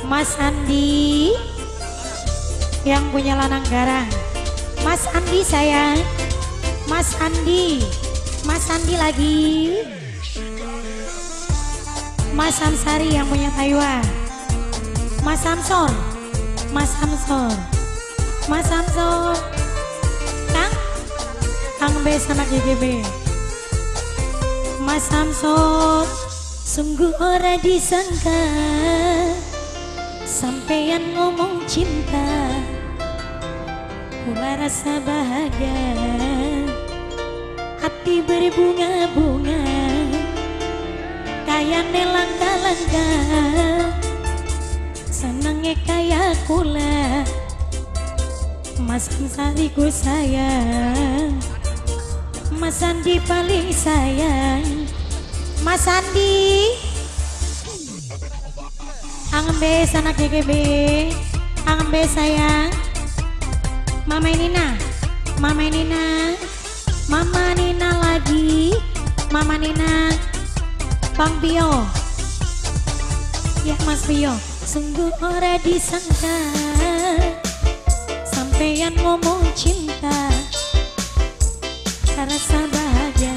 Mas Andi yang punya lanang garang. Mas Andi sayang, Mas Andi, Mas Andi lagi. Mas Samsari yang punya Taiwan. Mas Samsor, Mas Samsor, Mas Samsor, Kang B sama GGB. Mas Samsor, sungguh ora disangka sampeyan ngomong cinta, kula rasa bahagia, hati berbunga-bunga, kayane langka-langka, senenge kaya kula. Mas Ansari ku sayang, Mas Andi paling sayang. Mas Andi Angembe sana GGB, Angembe sayang. Mama Nina, Mama Nina, Mama Nina lagi, Mama Nina, Bang Bio, ya Mas Bio. Sungguh ora disangka sampeyan ngomong cinta, rasa bahagia.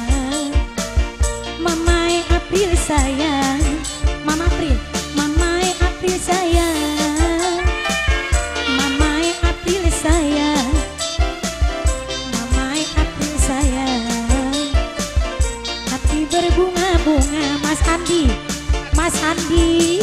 Mama April sayang, Mama April, Mama April sayang, Mama April sayang, Mama April sayang, hati berbunga-bunga. Mas Andi, Mas Andi,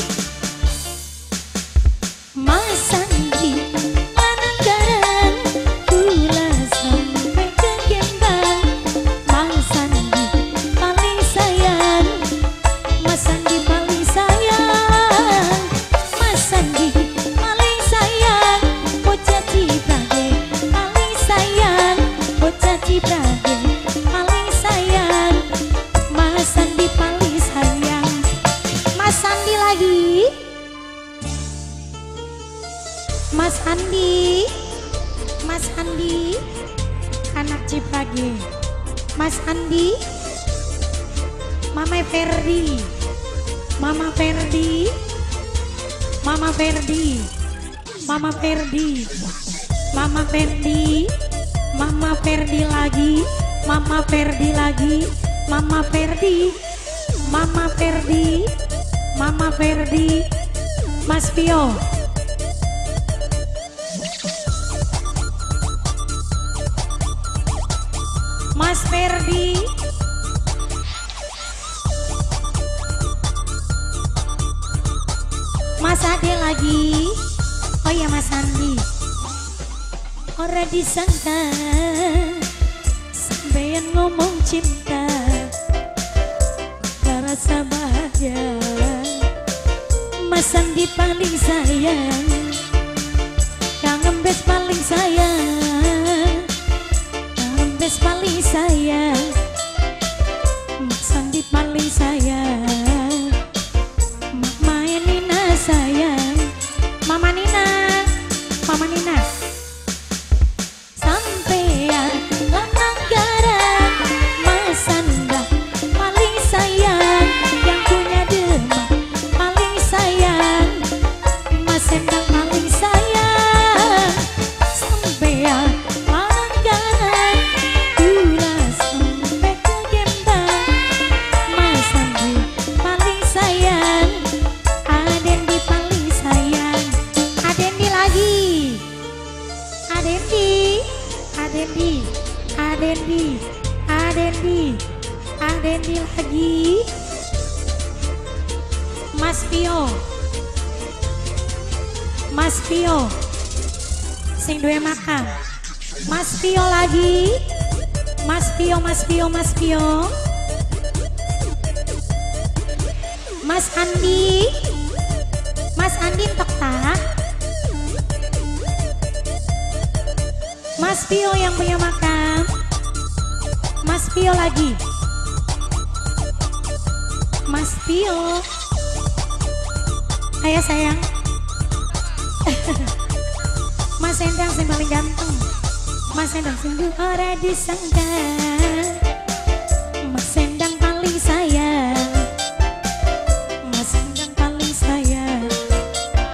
Mas Andi, lanang garang, kula sampai ke Kembang. Mas Andi paling sayang, Mas Andi paling sayang, Mas Andi paling sayang, bocah Cibrade paling sayang, bocah Cibrade paling sayang, Mas Andi paling sayang. Mas Andi lagi, Mas Andi, Mas Andi, anak Ciprage. Mas Andi, Mama Ferdi, Mama Ferdi, Mama Ferdi, Mama Ferdi, Mama Ferdi, Mama Ferdi lagi, Mama Ferdi lagi, Mama Ferdi, Mama Ferdi, Mama Ferdi, Mas Pio. Mas Ferdi, Mas Ade lagi. Oh ya Mas Andi, ora disangka sampeyan ngomong cinta, rasa bahagia. Mas Andi paling sayang, Kang Embes paling sayang, Kang Embes paling sayang, Mas Andi paling sayang, Mama Nina sayang, Mama Nina, Mama Nina. Sampeyan lanang garang, Mas Anda paling sayang, yang punya Demak paling sayang, Mas Endang paling sayang. Sampeyan lanang garang, kula sampai ke Kembang. Mas Andi paling sayang, Adendi paling sayang. Adendi lagi, Adendi, Adendi, Adendi, Adendi, Adendi lagi. Mas Pio, Mas Pio, sing duwe makam. Mas Pio lagi, Mas Pio, Mas Pio, Mas Pio, Mas Andi, Mas Andi entek tak? Mas Pio yang punya makam. Mas Pio lagi, Mas Pio. Ayo sayang. Mas Endang sing paling ganteng, Mas Endang sungguh ora disangka, Mas Endang paling sayang, Mas Endang paling sayang.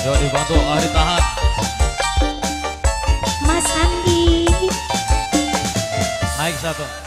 Yuk dibantu Ari tahan. Mas Andi. Naik satu.